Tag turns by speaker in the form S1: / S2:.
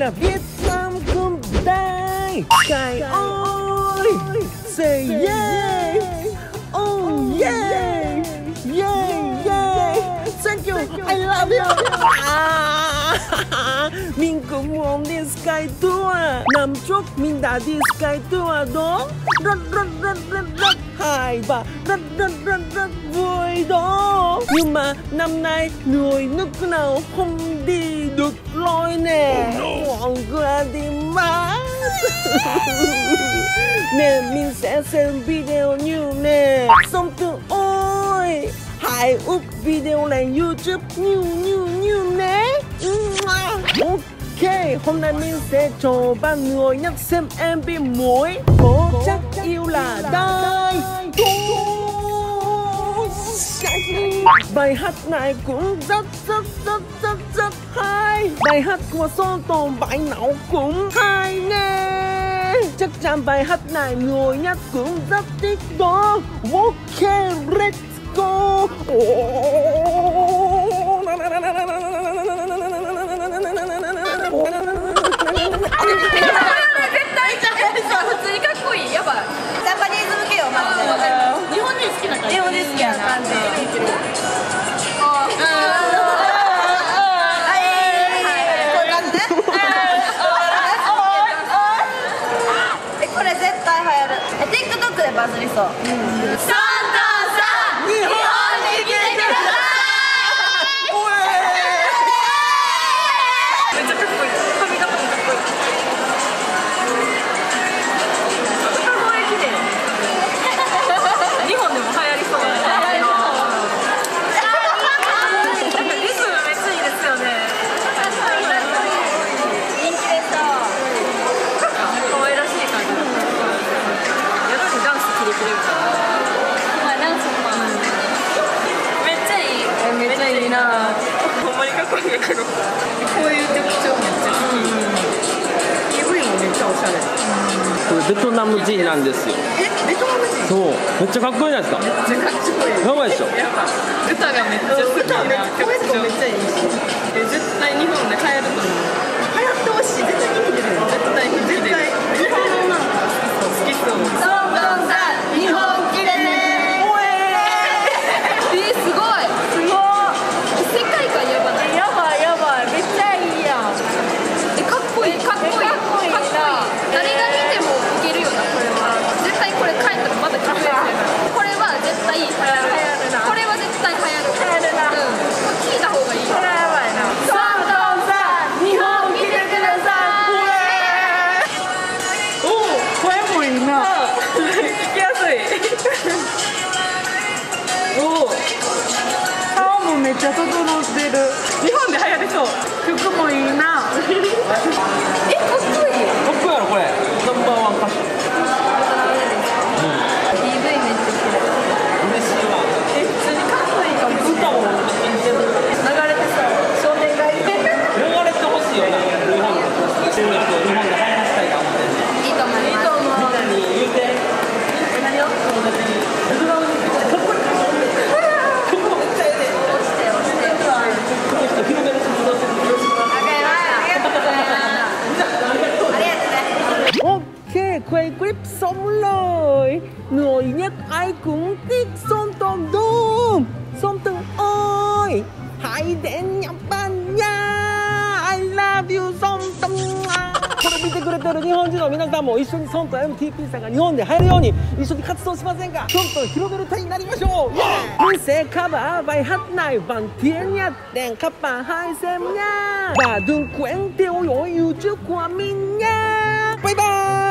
S1: nhà Việt Nam cùng đây Sky ơi say yeah oh yeah yeah yeah thank you I love you mình cũng muốn đi Sky Tour năm trước mình đã đi Sky Tour đó rất hay và rất vui đó nhưng mà năm nay người nước nào không đi được rồi nè mọi người đi mất nên mình sẽ xem video nhiều nè xong từ ôi hãy up video lên YouTube nhiều nè ok hôm nay mình sẽ cho ba người nhắc xem MV mới có chắc yêu là đây bài hát này cũng rất hay bài hát của Sơn Tùng bài nào cũng hay nè chắc chắn bài hát này người nhắc cũng rất thích đó ok let's go
S2: TikTok でバズりそう。サンタさん、日本に来てください。めっちゃかっこいい。髪型もかっこいい。歌声綺麗。日本でも流行りそうな感じの。なんかリズムめっちゃいいですよね。人気でした。可愛らしい感じ。めっちゃいいな。ほんまにかっこいいけど、こういう曲調めっちゃ好き。PV もめっちゃおしゃれ。
S1: これベトナム人なんですよ。
S2: ベトナム人？
S1: そうめっちゃかっこいいじゃないですか。
S2: めっちゃかっこいい。
S1: やばいでしょ。
S2: やばい。歌がめっちゃ好きな曲調めっちゃいいし。絶対日本で流行ると思う。流行ってほしい。絶対人気出る。絶対人気出る。日本の女の子好きそう。どんどんさん日本来てね。すごい。世界観やばない。やばいめっちゃいいやん。かっこいい誰が見てもいけるよなこれは。絶対これ帰ったらまだ聞くやつ。これは絶対流行るな。これは絶対流行るな。聞いた方がいい。これはやばいな。サンタさん日本来てください。おお声もいいな。聞きやすい。おお顔もめっちゃ整ってる。日本で流行りそう。服もいいな。かっこいい。かっこいいやろこれ。ナンバーワン歌手。PV めっちゃ綺麗。嬉しいわ。普通にかっこいいかも。歌も流れてそう。少年がいて。流れてほしいよな。日本で流行らせたいと思ってる。いいと思う。いいと思う。みんなに言うて。何を？友達に。Ok, quay clip xong rồi. Người nhất ai cũng thích Sơn Tùng đúng. Sơn Tùng ơi, hãy đến Nhật Bản nha. I love you Sơn Tùng. これ見てくれてる日本人の皆さんも一緒にソンと MTP さんが日本で入るように一緒に活動しませんか？ソンと広める隊になりましょう。mình sẽ cover bài hát này bằng tiếng Nhật để các bạn hãy xem nha và đừng quên theo dõi YouTube của mình nha. Bye bye.